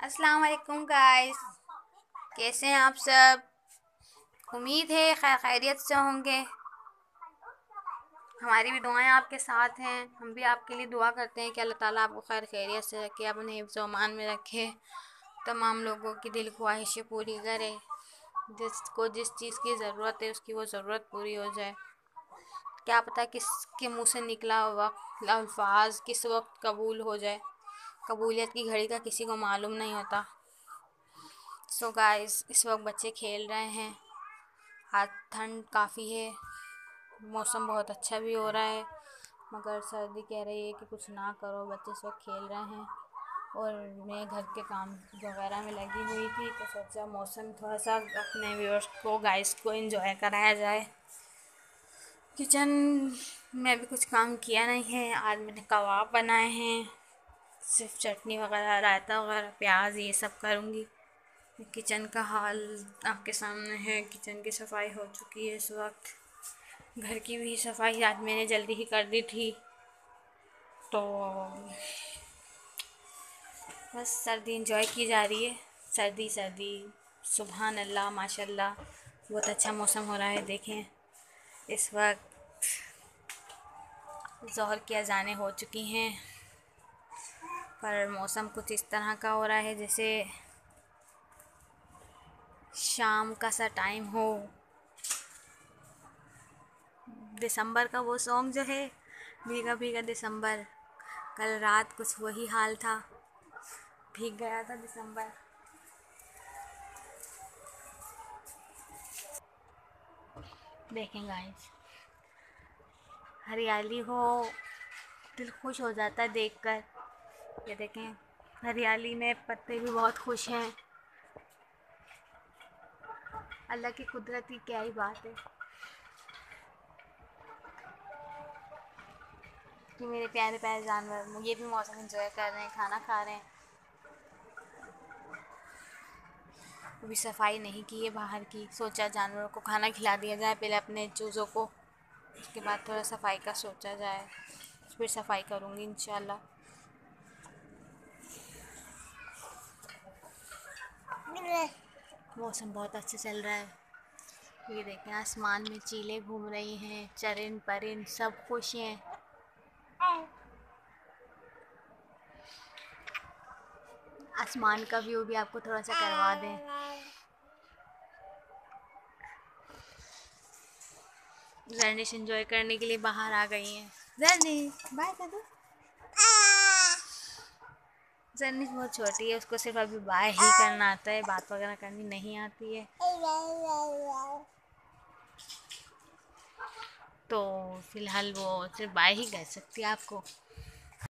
अस्सलाम वालेकुम गाइस। कैसे हैं आप सब? उम्मीद है खैरियत से होंगे। हमारी भी दुआएं आपके साथ हैं। हम भी आपके लिए दुआ करते हैं कि अल्लाह ताला आपको खैर खैरियत से रखे, अपने हिफ्ज़ व अमान में रखे, तमाम लोगों की दिल ख्वाहिशें पूरी करे, जिसको जिस चीज़ की ज़रूरत है उसकी वो ज़रूरत पूरी हो जाए। क्या पता किसके मुंह से निकला वक्त अल्फाज किस वक्त कबूल हो जाए। कबूलियत की घड़ी का किसी को मालूम नहीं होता। सो गाइस, इस वक्त बच्चे खेल रहे हैं। आज ठंड काफ़ी है, मौसम बहुत अच्छा भी हो रहा है, मगर सर्दी कह रही है कि कुछ ना करो। बच्चे इस वक्त खेल रहे हैं और मैं घर के काम वगैरह में लगी हुई थी, तो सोचा मौसम थोड़ा सा अपने व्यूअर्स को गाइस को एंजॉय कराया जाए। किचन में भी कुछ काम किया नहीं है। आज मैंने कबाब बनाए हैं, सिर्फ चटनी वगैरह, रायता वगैरह, प्याज, ये सब करूँगी। किचन का हाल आपके सामने है। किचन की सफाई हो चुकी है इस वक्त। घर की भी सफाई आज मैंने जल्दी ही कर दी थी। तो बस सर्दी इंजॉय की जा रही है। सर्दी सर्दी, सुभान अल्लाह, माशाल्लाह, बहुत अच्छा मौसम हो रहा है। देखें, इस वक्त ज़ोहर की अज़ानें हो चुकी हैं, पर मौसम कुछ इस तरह का हो रहा है जैसे शाम का सा टाइम हो। दिसंबर का वो सॉन्ग जो है, भीगा भीगा दिसंबर, कल रात कुछ वही हाल था, भीग गया था दिसंबर। देखें गाइस, हरियाली हो, दिल खुश हो जाता है देखकर। ये देखें, हरियाली में पत्ते भी बहुत खुश हैं। अल्लाह की कुदरत की क्या ही बात है कि मेरे प्यारे प्यारे जानवर ये भी मौसम एंजॉय कर रहे हैं, खाना खा रहे हैं। अभी सफाई नहीं की है बाहर की, सोचा जानवरों को खाना खिला दिया जाए पहले अपने चूज़ों को, उसके बाद थोड़ा सफाई का सोचा जाए, फिर सफाई करूँगी इंशाल्लाह। मौसम बहुत अच्छा चल रहा है। ये देखें, आसमान में चीलें घूम रही हैं, चरिंद परिंद सब खुश हैं। आसमान का व्यू भी आपको थोड़ा सा करवा दें। जर्निश एंजॉय करने के लिए बाहर आ गई हैं। जर्निश बाय कर दो। जर्निश बहुत छोटी है, उसको सिर्फ अभी बाय ही करना आता है, बात वगैरह करनी नहीं आती है। तो फिलहाल वो सिर्फ बाय ही कर सकती है आपको।